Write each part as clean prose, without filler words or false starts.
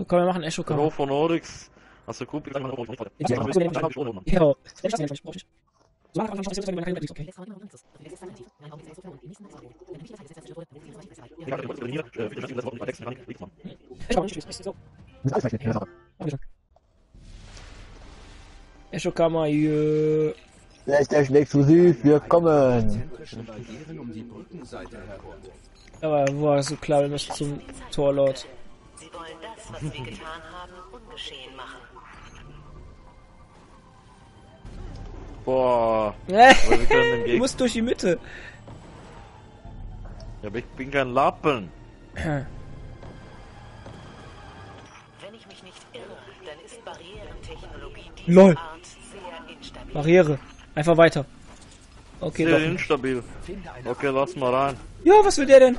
Komm, wir machen Echo-Kammer. Pro von Oryx. Also gut, ich sag mal, Ja. Echo-Kammer, hier. PlayStation exklusiv, wir kommen. Aber war so klar, wir müssen zum Torlord. Sie wollen das, was Sie getan haben, ungeschehen machen. Boah. Wir können den Du Gegner. musst durch die Mitte. Ja, aber ich bin kein Lappen. Wenn ich mich nicht irre, dann ist Barrierentechnologie dieser LOL. Art sehr instabil. Barriere. Einfach weiter. Okay, Sehr doch. instabil. Okay, lass mal rein. Ja, was will der denn?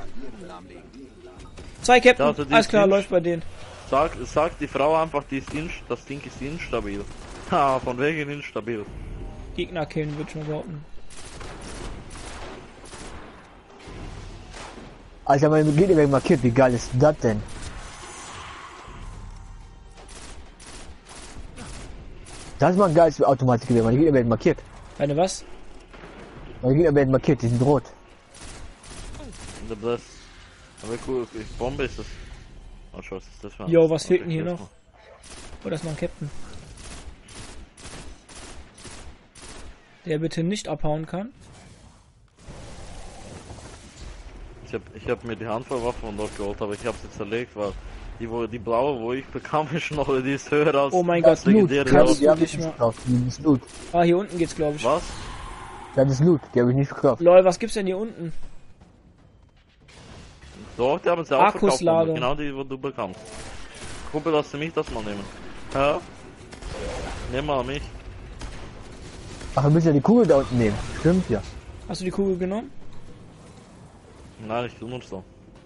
2 Captain. Also die Alles klar, ist- läuft bei denen. Sag die Frau einfach, das Ding ist instabil. Ha, von wegen instabil. Gegner killen, würde ich mal behaupten. Alter, mein Gegner wird markiert, wie geil ist das denn? Das ist mal ein geiles Automatik, meine Gegner werden markiert. Eine was? Meine Gegner werden markiert, die sind rot. Das. Aber cool, okay. Bombe ist das. Oh, schau, was ist das für ein- Jo, was fehlt Okay, denn hier jetzt noch? Oh, das ist noch ein Captain. Der bitte nicht abhauen kann. Ich hab mir die Handvollwaffe von dort geholt, aber ich hab's jetzt zerlegt, weil die blaue, wo ich bekam, ist noch, die ist höher als Oh mein Gott, das legendäre. Loot, kannst Waffe. Die hab dich ich mal- nicht gekauft, die ist Loot. Ah, hier unten geht's, glaube ich. Was? Das ist Loot, die habe ich nicht gekauft. Lol, was gibt's denn hier unten? Doch, die haben sie auch verkauft. Akkusladung. Genau die, wo du bekommst. Kumpel, lass mich das mal nehmen. Ja? Nimm mal mich. Ach, wir müssen ja die Kugel da unten nehmen. Stimmt ja. Hast du die Kugel genommen? Nein, ich tu nur so.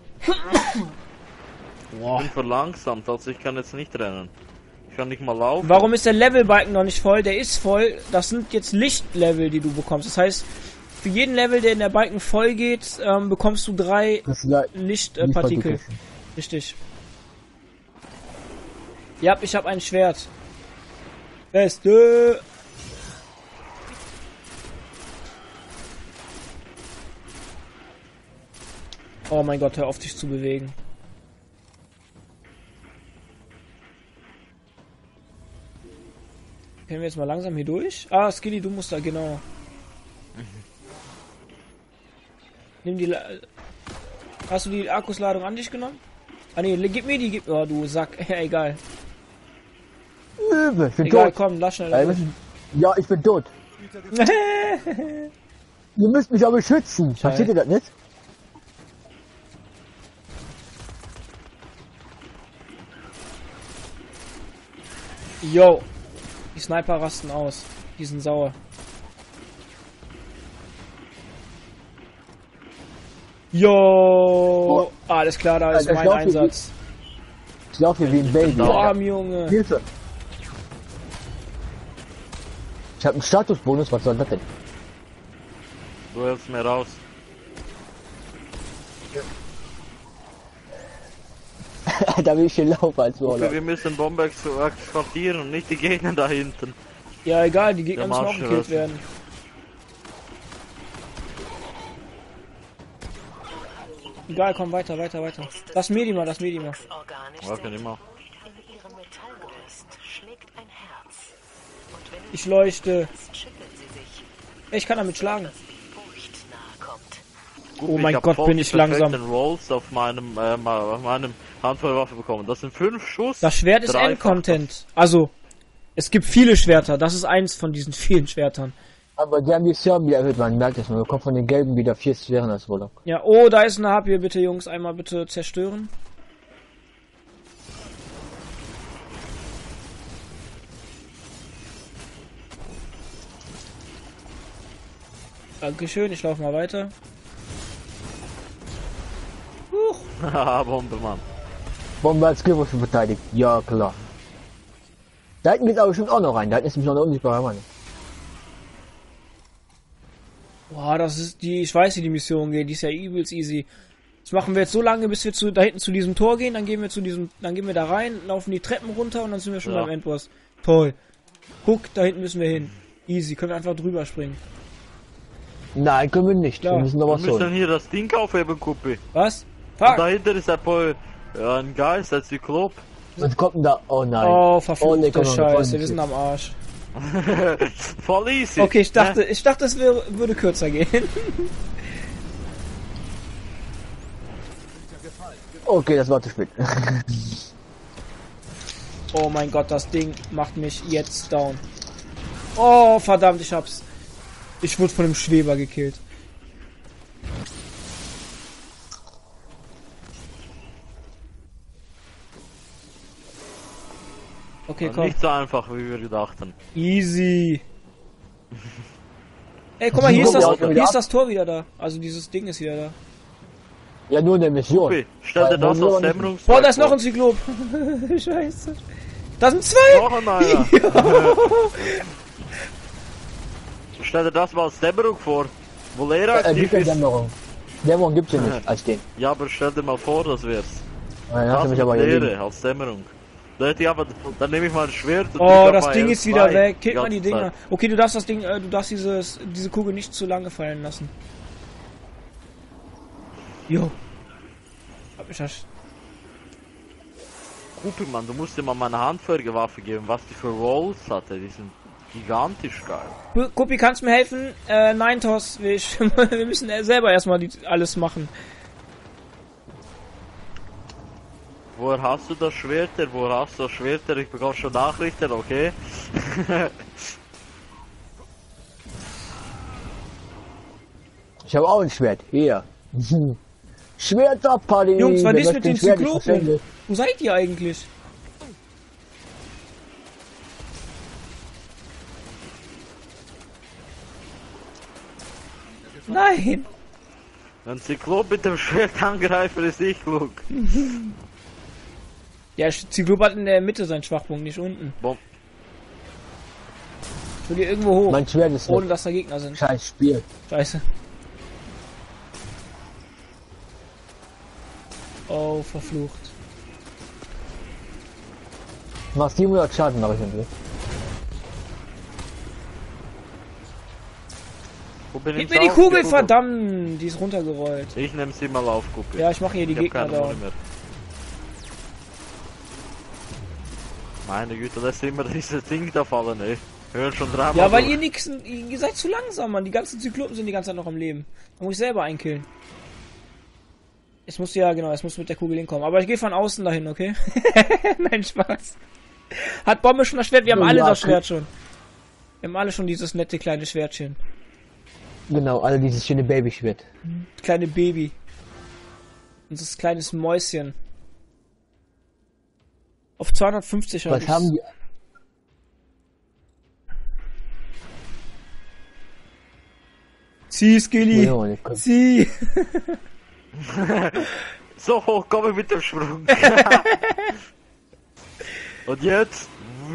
Boah. Ich bin verlangsamt, also ich kann jetzt nicht rennen. Ich kann nicht mal laufen. Warum ist der Levelbalken noch nicht voll? Der ist voll. Das sind jetzt Lichtlevel, die du bekommst. Das heißt, für jeden Level, der in der Balken voll geht, bekommst du 3 Das ist leid. Lichtpartikel. Richtig. Ja, ich habe ein Schwert. Beste. Oh mein Gott, hör auf dich zu bewegen. Können wir jetzt mal langsam hier durch? Ah, Skilly, du musst da, genau. Nimm die... Hast du die Akkusladung an dich genommen? Ah ne, gib mir die, gib... Oh, du Sack. Ja, egal. Ich bin Egal, tot. komm, lass schnell. Ja, ja, ich bin tot. Ihr müsst mich aber schützen. Versteht ihr das nicht? Yo. Die Sniper rasten aus. Die sind sauer. Yo. Alles klar, da ist Alter, mein ich lauf hier Einsatz. Ich laufe hier wie ein Baby. da. Boah, Junge. Hilfe. Ich habe einen Statusbonus, was soll das denn? Du hältst mir raus. Da will ich hier laufen als Okay, Urlaub. wir müssen Bombe exportieren und nicht die Gegner da hinten. Ja, egal, die Gegner Der müssen auch Marsch gekillt raus. werden. Egal, komm weiter, weiter, weiter. Lass mir die mal, lass mir die mal. Organisch Ja, kann sind. immer. In ihrem Metallgerüst schlägt ein Herz. Und wenn Ich leuchte. es schüttelt sie sich, Ich kann damit schlagen. dass die Furcht nahe kommt. Gut, Oh mein hab Gott, voll bin die ich langsam. perfekten Rolls auf meinem Handvollwaffe bekommen. Das sind 5 Schuss. Das Schwert ist dreifach. Endcontent. Also, es gibt viele Schwerter. Das ist eins von diesen vielen Schwertern. Aber die haben die Serben wieder erhöht, man merkt das. Man bekommt von den Gelben wieder 4 Sphären als Urlaub. Ja, oh, da ist eine Harpie. Bitte, Jungs, einmal bitte zerstören. Dankeschön, ich laufe mal weiter. Huch. Haha, Bombe, Mann. Bombe als Skillwurf verteidigt. Ja, klar. Da hinten geht aber bestimmt auch noch rein. Da hinten ist nämlich noch eine unsichtbare Mann. Boah, das ist die, ich weiß, wie die Mission geht, die ist ja übelst easy. Das machen wir jetzt so lange, bis wir da hinten zu diesem Tor gehen, dann gehen wir da rein, laufen die Treppen runter und dann sind wir schon beim Endboss. Toll. Guck, da hinten müssen wir hin. Easy, können wir einfach drüber springen. Nein, können wir nicht. Klar. Wir müssen noch Wir was müssen holen. hier das Ding aufheben, Kuppi. Was? Und Fuck! dahinter ist ein Geist, ein Zyklop. Was kommt denn da? Oh nein. Oh, verfluchte komm mal, Scheiße, voll wir sind am Arsch. Voll easy. Okay, ich dachte, es würde kürzer gehen. Okay, das war zu spät. Oh mein Gott, das Ding macht mich jetzt down. Oh, verdammt, ich hab's. Ich wurde von einem Schweber gekillt. Okay, komm. Nicht so einfach, wie wir gedachten. Easy. Ey, guck mal, hier ist das Tor wieder da. Also dieses Ding ist wieder da. Ja, nur eine Mission. Kuppi, stell dir das als Dämmerungszeug Boah, da ist noch vor. ein Zyklop. Scheiße. Da sind zwei. Noch einer. Stell dir das mal als Dämmerung vor. Wo Lehrer aktiv Gibt ja ist. Dämmerung. Dämmerung gibt's ja nicht als den. Ja, aber stell dir mal vor, das wär's. Dann hast du Das mich mit aber Lehre gelegen. als Dämmerung. Da hätte ich aber, dann nehme ich mal ein Schwert und Oh, drück das auf Ding mal ist wieder L2 weg. Killt mal die ganze Dinger. Zeit. Okay, du darfst das Ding, du darfst diese Kugel nicht zu lange fallen lassen. Jo. Hab mich das. Kuppi, Mann, du musst dir mal meine Handfeuerwaffe geben, was die für Rolls hatte. Die sind gigantisch geil. Kuppi, kannst du mir helfen? Nein, Toss, wir müssen selber erstmal alles machen. Woher hast du das Schwerter? Woher hast du das Schwerter? Ich bekomme schon Nachrichten, okay? Ich habe auch ein Schwert. Hier. Schwerterparty. Jungs, was Wer ist möchte mit den ein Schwert? Ich Zyklopen? verschwende. Wo seid ihr eigentlich? Nein! Wenn Zyklop mit dem Schwert angreifen, ist nicht klug. Ja, Zyklop hat in der Mitte seinen Schwachpunkt, nicht unten. Bom. Ich will hier irgendwo hoch, Mein Schwert ist ohne weg. dass da Gegner sind. Scheiß Spiel. Scheiße. Oh, verflucht. Mach 700 Schaden, aber ich nicht. Kuppi, Gib nimm's mir die auf, Kugel, die verdammt! Die ist runtergerollt. Ich nehm sie mal auf, Kuppi. Ja, ich mache hier die Ich hab Gegner keine Muni da. mehr. Meine Güte, lässt immer diese Ding da fallen, ey. Hören schon dreimal. Ja, weil durch. ihr seid zu langsam, Mann. Die ganzen Zyklopen sind die ganze Zeit noch am Leben. Da muss ich selber einkillen. Es muss mit der Kugel hinkommen. Aber ich gehe von außen dahin, okay? Nein, Spaß. Hat Bombe schon das Schwert? Wir haben alle das Schwert schon. Wir haben alle schon dieses nette kleine Schwertchen. Genau, also dieses schöne Babyschwert. Kleine Baby. Unser kleines Mäuschen. Auf 250 Was haben die? Zieh, Skilly. Ja, ich komm. Zieh. So hoch komme ich mit dem Sprung. Und jetzt?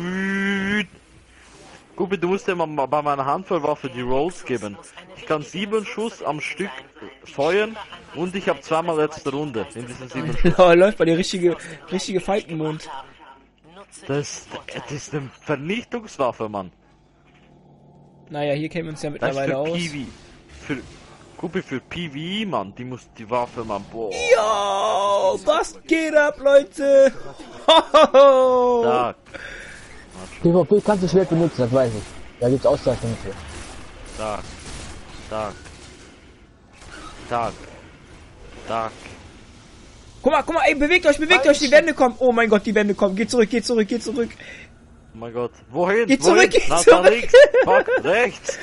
Kuppi, du musst dir mal bei meiner Handfeuerwaffe die Rolls geben. Ich kann 7 Schuss am Stück feuern und ich habe zweimal letzte Runde in diesen 7 Schuss. Oh, läuft bei dir richtige Falkenmond. Das ist eine Vernichtungswaffe, Mann. Naja, hier kennen wir uns ja Das ist mittlerweile für aus. PV. Kuppi, für PvE, Mann. Die Waffe, Mann. Boah. Yo, was geht ab, Leute? Hohoho. Stark. PvP kannst du Schwert benutzen, das weiß ich. Da gibt's Auszeichnungen für. Stark. Stark. Stark. Stark. Guck mal, ey, bewegt euch, die Wände kommen. Oh mein Gott, die Wände kommen. Geht zurück. Oh mein Gott. Wohin? Geh zurück, geh Na, zurück. da links. Fuck, rechts.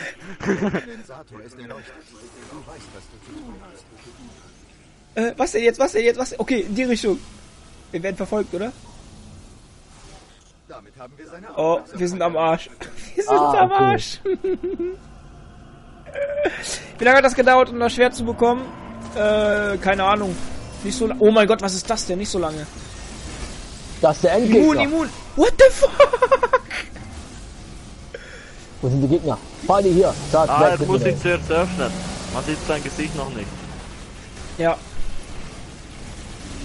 Was denn jetzt? Okay, in die Richtung. Wir werden verfolgt, oder? Oh, wir sind am Arsch. Wir sind am okay. Arsch. Wie lange hat das gedauert, um das Schwert zu bekommen? Keine Ahnung. Nicht so lange. Oh mein Gott, was ist das denn? Nicht so lange. Das ist der Endgegner. Immun. What the fuck? Wo sind die Gegner? Fahr die hier. Zack, Ah, bleib jetzt bitte muss da. ich zuerst öffnen. Man sieht sein Gesicht noch nicht. Ja.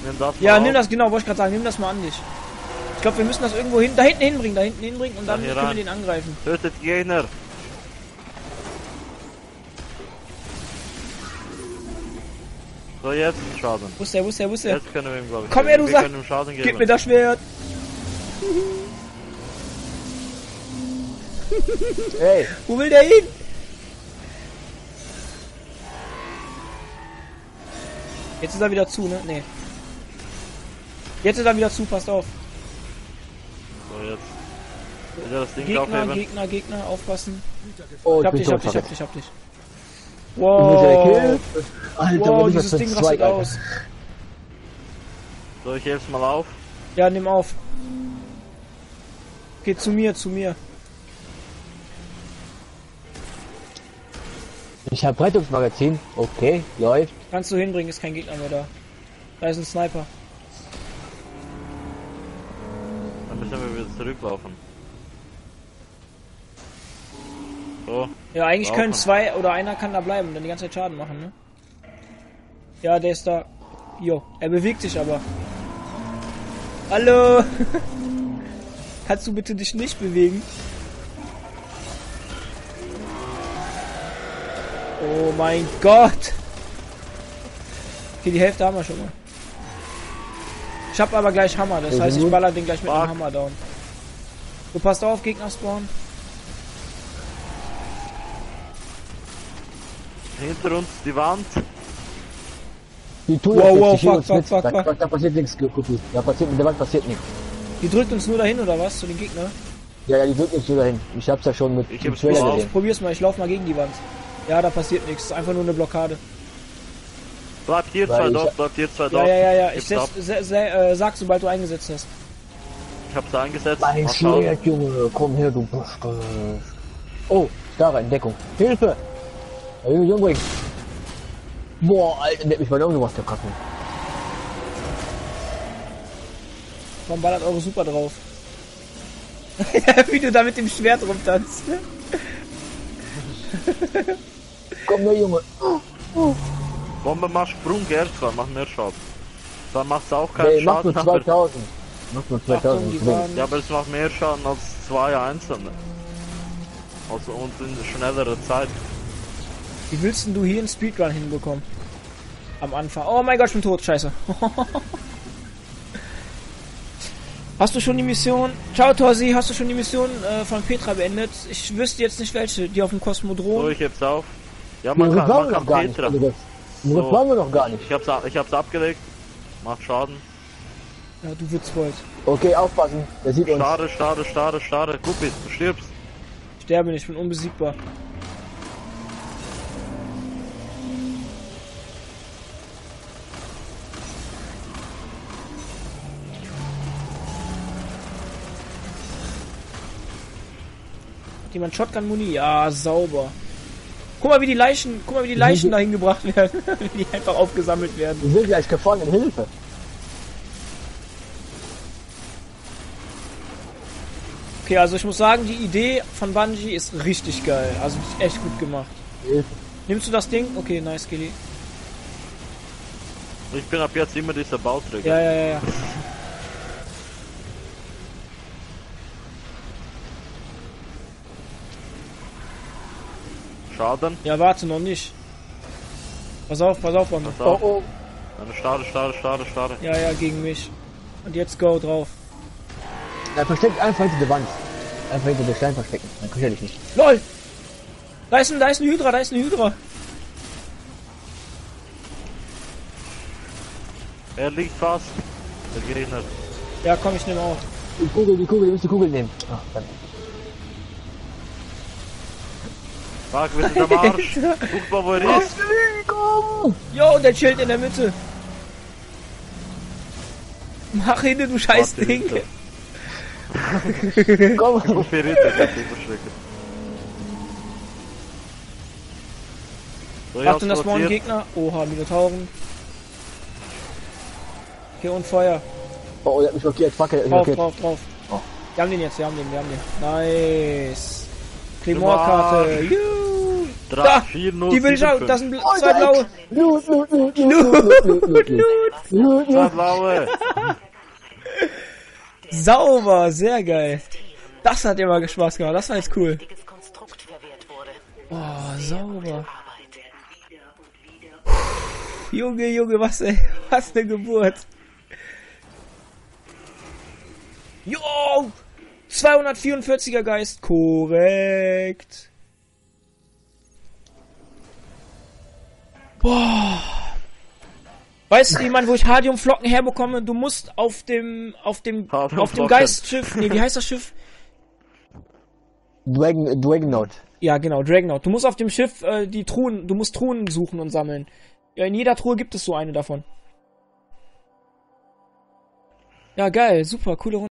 Nimm das Ja, mal nimm auf. das, genau, wollte ich gerade sagen, nimm das mal an dich. Ich glaube, wir müssen das irgendwo da hinten hinbringen und dann hier können wir rein. den angreifen. Tötet die Gegner. So, jetzt Schaden. Wo ist der? Jetzt können wir ihm, glaube ich. Komm her, du wir Sack! können ihm Schaden geben. Gib mir das Schwert! Ey, Wo will der hin? Jetzt ist er wieder zu, ne? Nee. Jetzt ist er wieder zu, passt auf. So, jetzt. Wieder das Ding aufheben. Gegner, aufpassen. oh, Ich hab bin dich. tot, Wow, Ich muss ja killen. Alter, wow, was ist dieses das für Ding ein rastet Zweig, Alter? aus. So, ich helf's mal auf. Ja, nimm auf. Geht zu mir. Ich hab Rettungsmagazin. Okay, läuft. Kannst du hinbringen, ist kein Gegner mehr da. Da ist ein Sniper. Dann müssen wir wieder zurücklaufen. So. Ja, eigentlich Laufen. können zwei oder einer kann da bleiben und dann die ganze Zeit Schaden machen, ne? Ja, der ist da. Jo, er bewegt sich aber. Hallo! Kannst du bitte dich nicht bewegen? Oh mein Gott! Okay, die Hälfte haben wir schon mal. Ich hab aber gleich Hammer, das heißt, ich baller den gleich mit dem Fuck. Hammer down. Du passt auf, Gegner spawnen. Hinter uns die Wand. Die tun Wow, das wow, jetzt, die fuck, schieben uns fuck, mit. fuck, Da passiert nichts, Kupi. Da passiert mit der Wand passiert nichts. Die drückt uns nur dahin, oder was? Zu den Gegner? Ja, die drückt nicht so dahin. Ich hab's ja schon mit Ich dem hab's Trailer drauf. gesehen. Probier's mal, ich lauf mal gegen die Wand. Ja, da passiert nichts, ist einfach nur eine Blockade. Bleibt hier Weil zwei ich- dort, bleibt hier zwei Ja, dort. ja. Ich Gib's ab. sag, sobald du eingesetzt hast. Ich hab's eingesetzt. Mein Mal schauen. Schwert, Junge, komm her, du Buschke. Oh, da rein, Deckung. Hilfe! Der Junge, Junge. Boah, Alter, der hat mich bei der umgebracht, der Kacken. Warum ballert eure Super drauf? Wie du da mit dem Schwert rumtanzt. Komm her, Junge. Bombe macht Sprung, R2, macht mehr Schaden. Dann macht's auch keinen Nee, macht nur Schaden. Aber, 2000. Macht nur 2000. Achtung, die deswegen. waren... ja, aber es macht mehr Schaden als zwei einzelne. Also und in schnellerer Zeit. Wie willst denn du hier einen Speedrun hinbekommen? Am Anfang. Oh mein Gott, ich bin tot. Scheiße. Hast du schon die Mission... Ciao, Torsi. Hast du schon die Mission von Petra beendet? Ich wüsste jetzt nicht welche. Die auf dem So, Kosmodrom. ich heb's auf. Ja, Die man brauchen kann wir noch gar nicht. Petra. Also die So. brauchen wir noch gar nicht. Ich hab's abgelegt. Macht Schaden. Ja, du Witzbold. Okay, aufpassen. Der sieht uns. Starre. Guppi, du stirbst. Ich sterbe nicht, ich bin unbesiegbar. Hat jemand Shotgun-Muni? Ja, sauber. Guck mal, wie die Leichen dahin gebracht werden. Wie die einfach aufgesammelt werden. Wir sind gleich gefangen. Hilfe. Okay, also ich muss sagen, die Idee von Bungie ist richtig geil. Also ist echt gut gemacht. Hilfe. Nimmst du das Ding? Okay, nice, Gilly. Ich bin ab jetzt immer dieser Bauträger. Ja. Schaden. Ja, warte, noch nicht. Pass auf, Mann. Pass Oh, auf. oh. Eine Starre. Ja, gegen mich. Und jetzt go drauf. Er versteckt einfach hinter der Wand. Einfach hinter der Stein verstecken. Dann kriegt er dich nicht. LOL! Da ist ein Hydra. Er liegt fast. Der Gegner. Ja, komm, ich nehme auf. Die Kugel, du musst die Kugel nehmen. Ach, dann. Fuck, wir sind am Arsch. Guck mal, wo er ist. Komm! Jo, der chillt in der Mitte. Mach hin, du scheiß Warte, Ding. Hilfe. Komm! Guppi Ritter, kannst du überschrecken. So, ich hab's Achtung, das spawnen platziert. Gegner. Oha, Minotauren. Okay, und Feuer. Oh, der hat mich blockiert. Fuck, der hat mich blockiert. Drauf. Oh. Wir haben den. Nice. Claymore-Karte. Juhu. Da! 4, 0, Die will ich auch. 7, Das sind zwei blaue. Loot, Loot, Loot, Loot, Loot, Loot, Zwei blaue. Sauber, sehr geil. Das hat immer Spaß gemacht. Das war jetzt cool. Wichtiges Konstrukt verwehrt wurde. Oh, sauber. Arbeit. Junge, Junge, was ey. Was eine Geburt. Jo! 244er Geist. Korrekt. Boah. Weißt du, jemand, wo ich Hadiumflocken herbekomme? Du musst auf dem Hadiumflocken. Geistschiff, nee, wie heißt das Schiff? Dragonaut. Ja, genau, Dragonaut. Du musst auf dem Schiff die Truhen, du musst Truhen suchen und sammeln. Ja, in jeder Truhe gibt es so eine davon. Ja, geil, super, coole Runde.